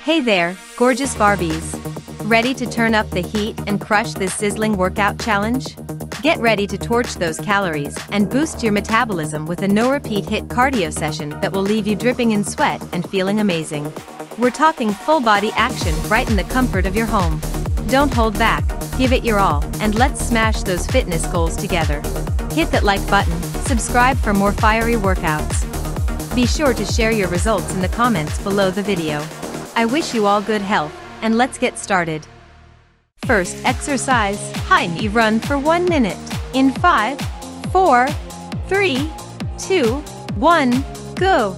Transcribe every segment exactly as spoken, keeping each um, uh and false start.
Hey there, gorgeous Barbies! Ready to turn up the heat and crush this sizzling workout challenge? Get ready to torch those calories and boost your metabolism with a no-repeat HIIT cardio session that will leave you dripping in sweat and feeling amazing. We're talking full-body action right in the comfort of your home. Don't hold back, give it your all, and let's smash those fitness goals together. Hit that like button, subscribe for more fiery workouts. Be sure to share your results in the comments below the video. I wish you all good health, and let's get started. First exercise, high knee run for one minute. In five, four, three, two, one, go.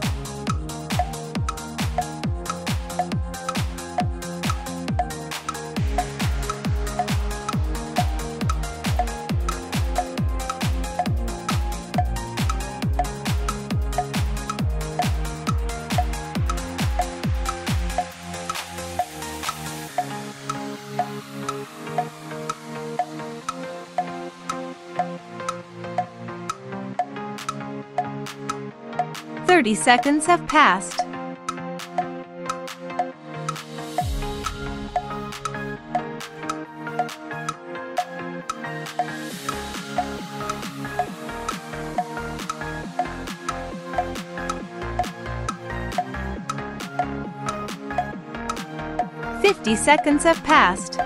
thirty seconds have passed. fifty seconds have passed.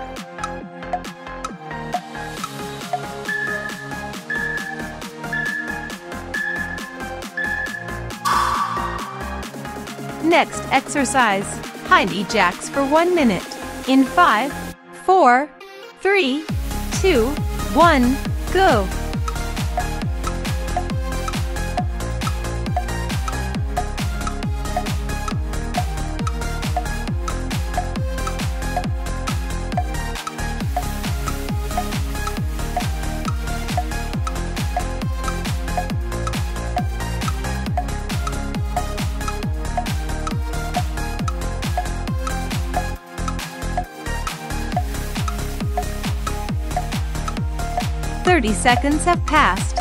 Next exercise, high knee jacks for one minute. In five, four, three, two, one, go. thirty seconds have passed.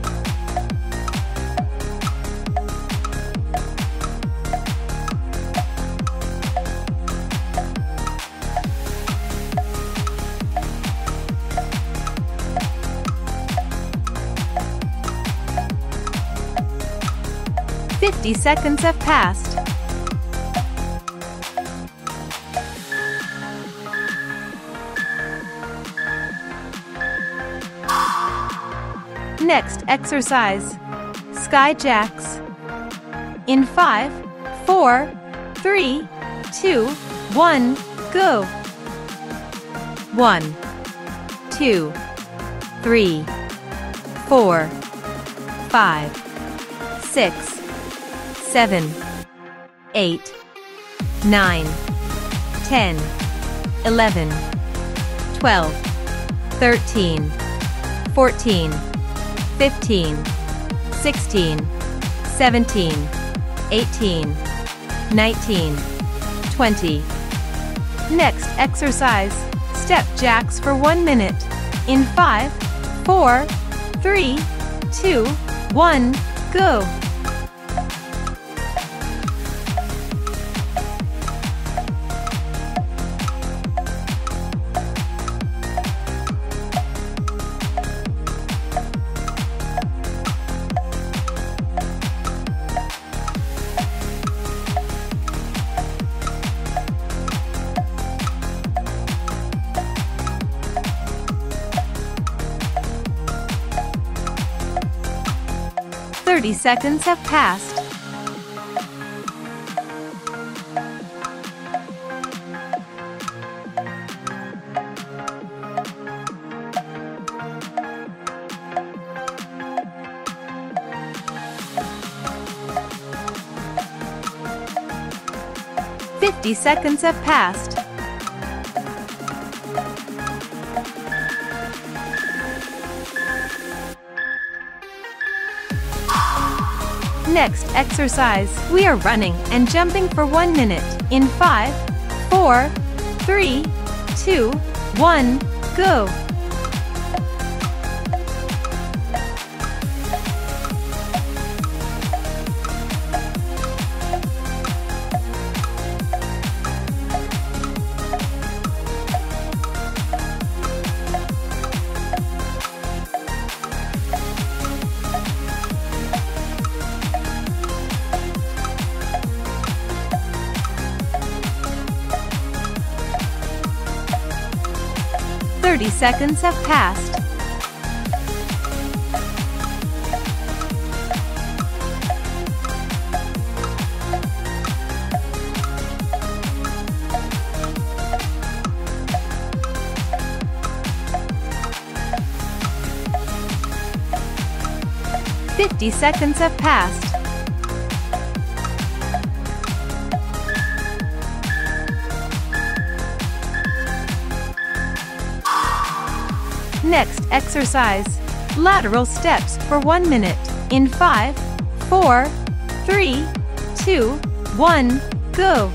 fifty seconds have passed. Next exercise, sky jacks. In five, four, three, two, one, go. One, two, three, four, five, six, seven, eight, nine, ten, eleven, twelve, thirteen, fourteen, fifteen, sixteen, seventeen, eighteen, nineteen, twenty. Next exercise, step jacks for one minute. In five, four, three, two, one, go. thirty seconds have passed. fifty seconds have passed. Next exercise, we are running and jumping for one minute. In five, four, three, two, one, go. thirty seconds have passed. fifty seconds have passed. Next exercise, lateral steps for one minute. In five, four, three, two, one, go.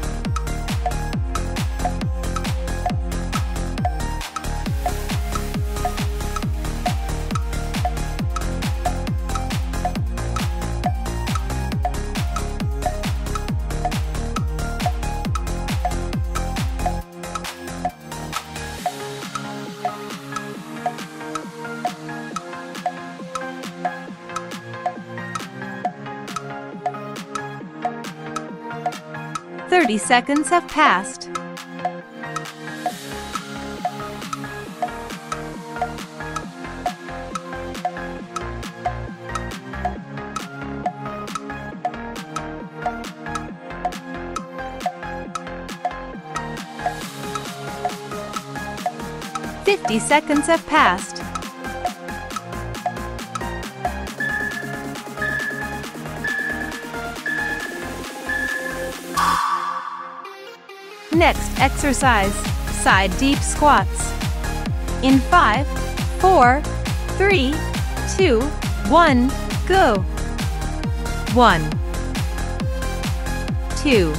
thirty seconds have passed. fifty seconds have passed. Next exercise, side deep squats. In five, four, three, two, one, go. One, two,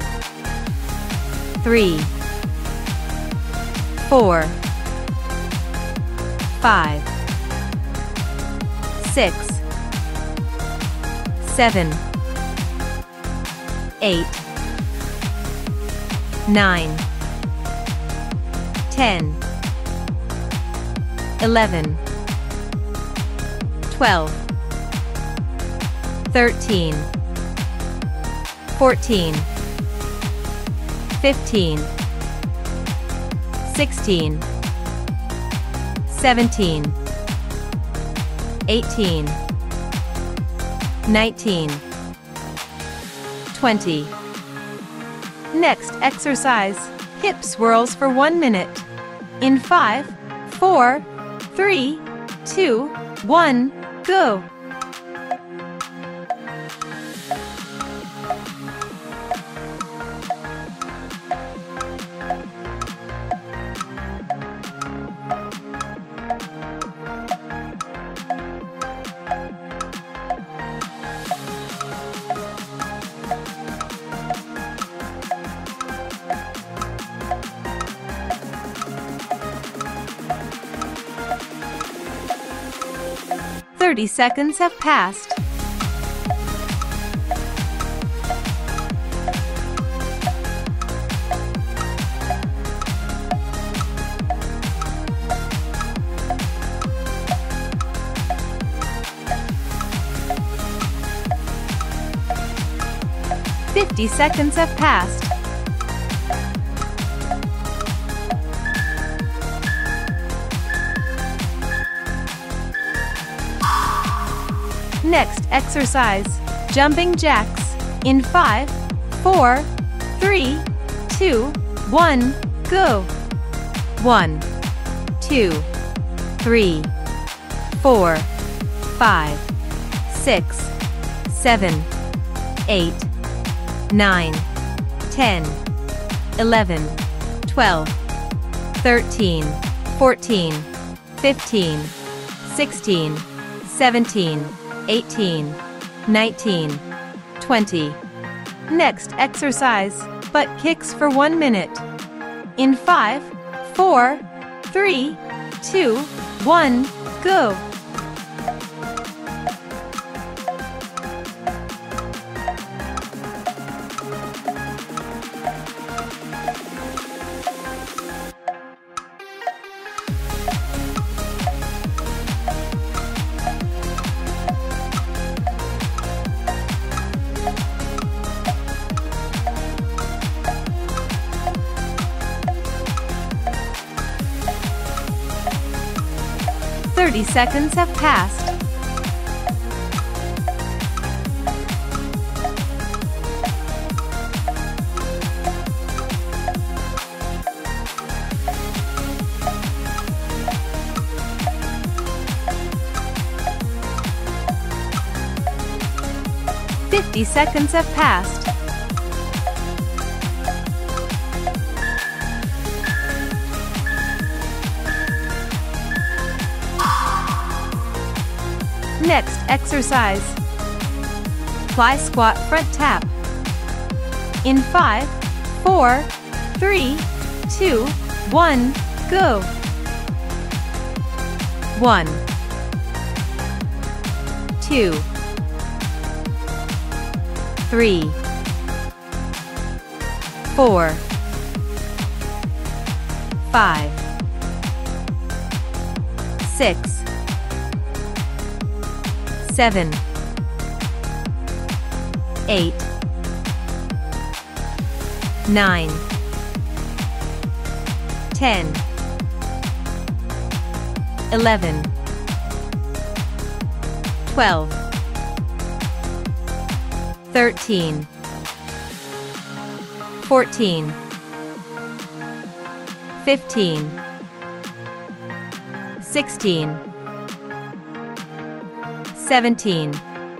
three, four, five, six, seven, eight, nine, ten, eleven, twelve, thirteen, fourteen, fifteen, sixteen, seventeen, eighteen, nineteen, twenty. Next exercise, hip swirls for one minute. In five, four, three, two, one, go. thirty seconds have passed. fifty seconds have passed. Next exercise, jumping jacks. In five, four, three, two, one, go. One, two, three, four, five, six, seven, eight, nine, ten, eleven, twelve, thirteen, fourteen, fifteen, sixteen, seventeen, eighteen, nineteen, twenty. Next exercise, butt kicks for one minute. In five, four, three, two, one, go. thirty seconds have passed. fifty seconds have passed. Next exercise. Fly squat front tap. In five, four, three, two, one, go. One, two, three, four, five, six, seven, eight, nine, ten, eleven, twelve, thirteen, fourteen, fifteen, sixteen, seventeen,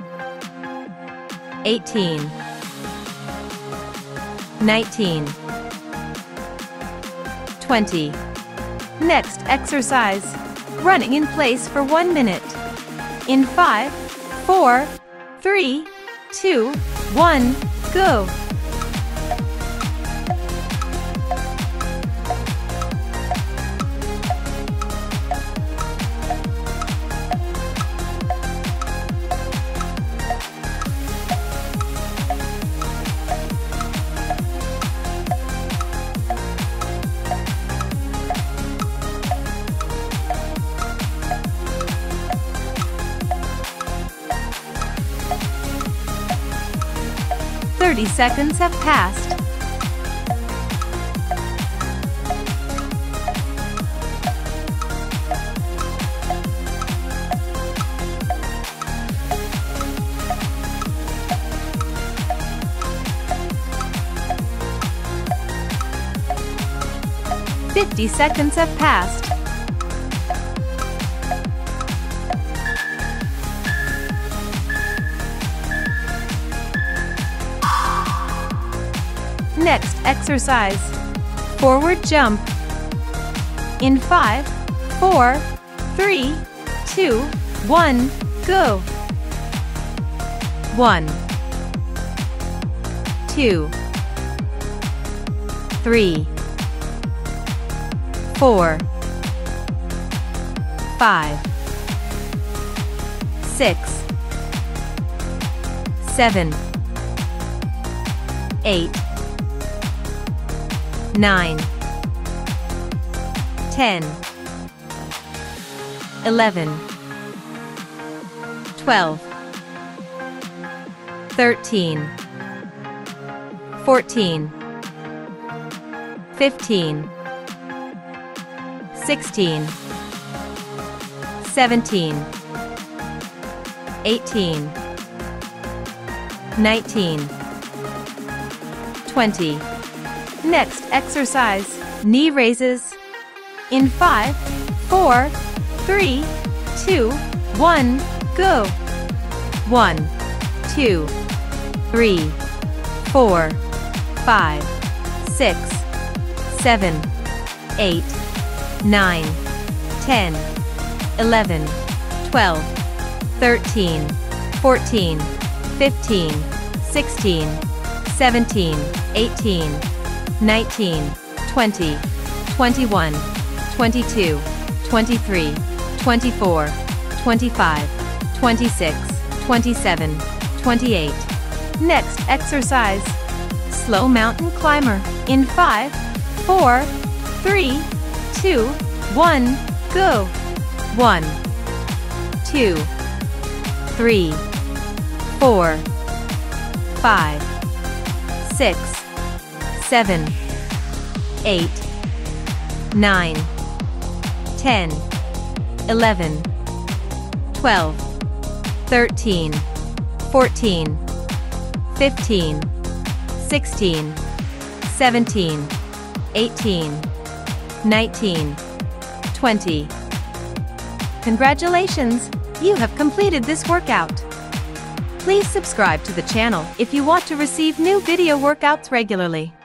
eighteen, nineteen, twenty. Next exercise. Running in place for one minute. In five, four, three, two, one, go. thirty seconds have passed. fifty seconds have passed. Next exercise. Forward jump. In five, four, three, two, one, go. One, two, three, four, five, six, seven, eight, nine, ten, eleven, twelve, thirteen, fourteen, fifteen, sixteen, seventeen, eighteen, nineteen, twenty. Next exercise. Knee raises. In five, four, three, two, one, go. One, two, three, four, five, six, seven, eight, nine, ten, eleven, twelve, thirteen, fourteen, fifteen, sixteen, seventeen, eighteen, nineteen, twenty, twenty-one, twenty-two, twenty-three, twenty-four, twenty-five, twenty-six, twenty-seven, twenty-eight. Next exercise. Slow mountain climber. In five, four, three, two, one, go. One, two, three, four, five, six, seven, eight, nine, ten, eleven, twelve, thirteen, fourteen, fifteen, sixteen, seventeen, eighteen, nineteen, twenty. Congratulations! You have completed this workout. Please subscribe to the channel if you want to receive new video workouts regularly.